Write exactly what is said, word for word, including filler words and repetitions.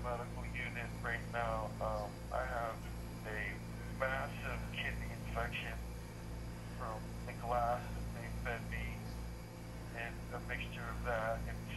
medical unit right now. Um, I have a massive kidney infection from the glass that they fed me, and a mixture of that and